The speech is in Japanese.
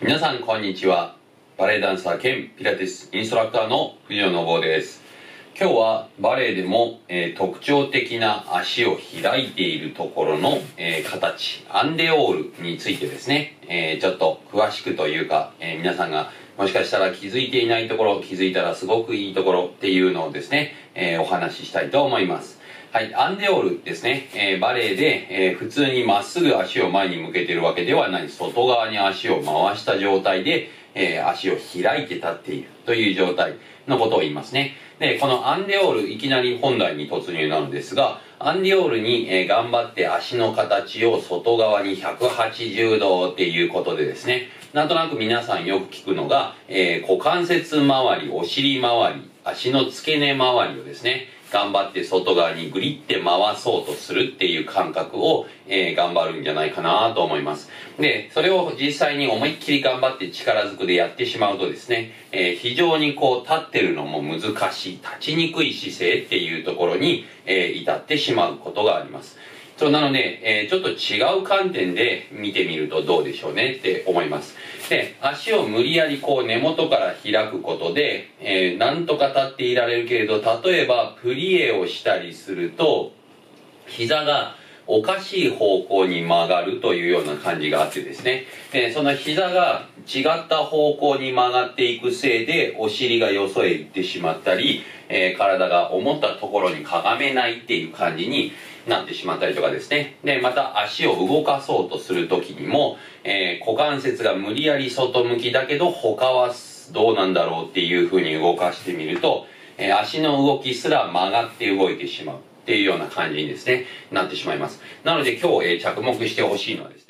皆さんこんにちは。バレエダンサー兼ピラティスインストラクターの藤野信夫です。今日はバレエでも、特徴的な足を開いているところの、形、アンデオールについてですね、ちょっと詳しくというか、皆さんがもしかしたら気づいていないところ、気づいたらすごくいいところっていうのをですね、お話ししたいと思います。はい、アンデオールですね。バレエで、普通にまっすぐ足を前に向けているわけではない。外側に足を回した状態で、足を開いて立っているという状態のことを言いますね。で、このアンデオール、いきなり本題に突入なのですが、アンデオールに、頑張って足の形を外側に180度っていうことでですね、なんとなく皆さんよく聞くのが、股関節周り、お尻周り、足の付け根周りをですね、頑張って外側にグリって回そうとするっていう感覚を、頑張るんじゃないかなと思います。で、それを実際に思いっきり頑張って力ずくでやってしまうとですね、非常にこう立ってるのも難しい、立ちにくい姿勢っていうところに、至ってしまうことがあります。そうなので、ちょっと違う観点で見てみるとどうでしょうねって思います。で、足を無理やりこう根元から開くことで、なんとか立っていられるけれど、例えばプリエをしたりすると、膝がおかしい方向に曲がるというような感じがあってですね、その膝が違った方向に曲がっていくせいでお尻がよそへ行ってしまったり、体が思ったところにかがめないっていう感じになってしまったりとかですね。で、また足を動かそうとするときにも、股関節が無理やり外向きだけど他はどうなんだろうっていう風に動かしてみると、足の動きすら曲がって動いてしまうっていうような感じにですね、なってしまいます。なので今日、着目してほしいのはですね、